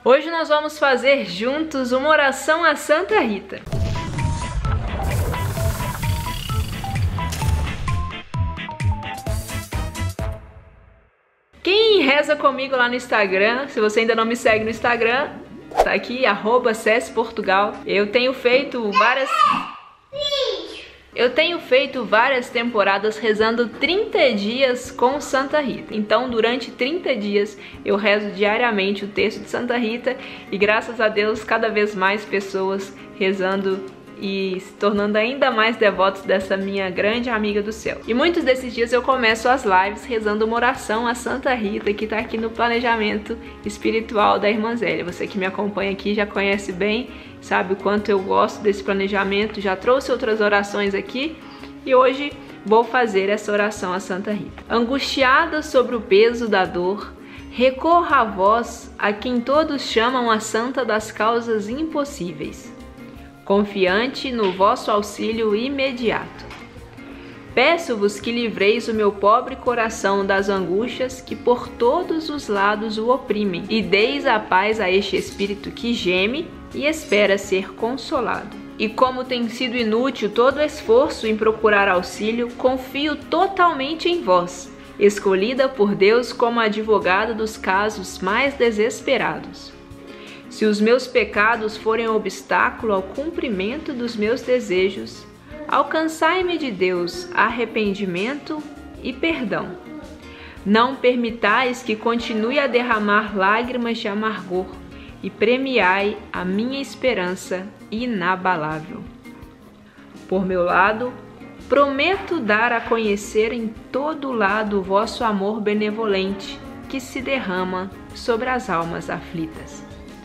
Hoje nós vamos fazer juntos uma oração a Santa Rita. Quem reza comigo lá no Instagram, se você ainda não me segue no Instagram, tá aqui, @CESPortugal. Eu tenho feito várias temporadas rezando 30 dias com Santa Rita. Então, durante 30 dias, eu rezo diariamente o texto de Santa Rita e, graças a Deus, cada vez mais pessoas rezando e se tornando ainda mais devotos dessa minha grande amiga do céu. E muitos desses dias eu começo as lives rezando uma oração a Santa Rita, que tá aqui no planejamento espiritual da Irmã Zélia. Você que me acompanha aqui já conhece bem, sabe o quanto eu gosto desse planejamento, já trouxe outras orações aqui e hoje vou fazer essa oração a Santa Rita. Angustiada sobre o peso da dor, recorra a vós, a quem todos chamam a Santa das causas impossíveis, confiante no vosso auxílio imediato. Peço-vos que livreis o meu pobre coração das angústias que por todos os lados o oprimem, e deis a paz a este espírito que geme e espera ser consolado. E como tem sido inútil todo o esforço em procurar auxílio, confio totalmente em vós, escolhida por Deus como advogada dos casos mais desesperados. Se os meus pecados forem obstáculo ao cumprimento dos meus desejos, alcançai-me de Deus arrependimento e perdão. Não permitais que continue a derramar lágrimas de amargor e premiai a minha esperança inabalável. Por meu lado, prometo dar a conhecer em todo lado o vosso amor benevolente que se derrama sobre as almas aflitas.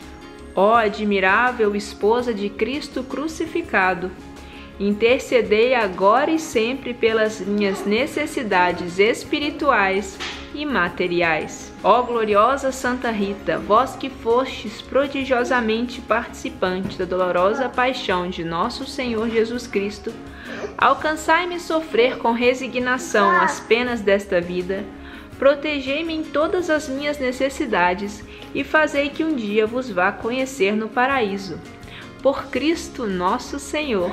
Ó admirável esposa de Cristo crucificado, intercedei agora e sempre pelas minhas necessidades espirituais e materiais. Ó gloriosa Santa Rita, vós que fostes prodigiosamente participante da dolorosa paixão de nosso Senhor Jesus Cristo, alcançai-me sofrer com resignação as penas desta vida, protegei-me em todas as minhas necessidades e fazei que um dia vos vá conhecer no paraíso. Por Cristo nosso Senhor.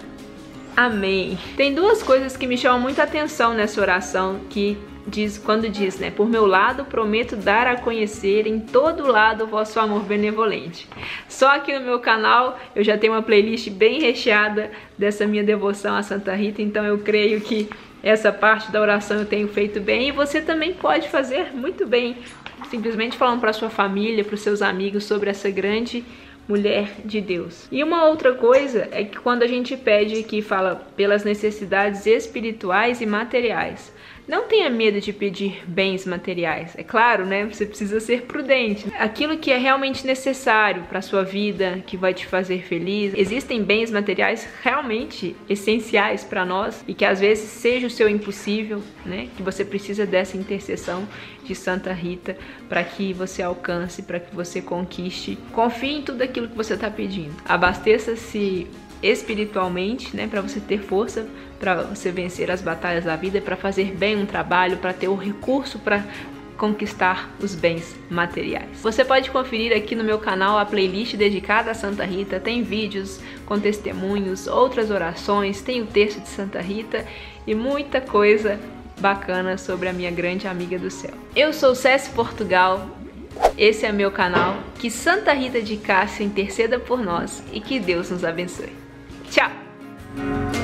Amém. Tem duas coisas que me chamam muita atenção nessa oração, quando diz, né? Por meu lado, prometo dar a conhecer em todo lado o vosso amor benevolente. Só aqui no meu canal eu já tenho uma playlist bem recheada dessa minha devoção a Santa Rita, então eu creio que essa parte da oração eu tenho feito bem e você também pode fazer muito bem, simplesmente falando para sua família, para os seus amigos sobre essa grande mulher de Deus. E uma outra coisa é que quando a gente pede que fala pelas necessidades espirituais e materiais, não tenha medo de pedir bens materiais. É claro, né? Você precisa ser prudente. Aquilo que é realmente necessário para a sua vida, que vai te fazer feliz. Existem bens materiais realmente essenciais para nós e que às vezes seja o seu impossível, né? Que você precisa dessa intercessão de Santa Rita para que você alcance, para que você conquiste. Confie em tudo aquilo que você está pedindo. Abasteça-se espiritualmente, né, para você ter força, para você vencer as batalhas da vida, para fazer bem um trabalho, para ter o recurso para conquistar os bens materiais. Você pode conferir aqui no meu canal a playlist dedicada a Santa Rita, tem vídeos com testemunhos, outras orações, tem o texto de Santa Rita e muita coisa bacana sobre a minha grande amiga do céu. Eu sou CESPortugal, esse é meu canal, que Santa Rita de Cássia interceda por nós e que Deus nos abençoe. Tchau!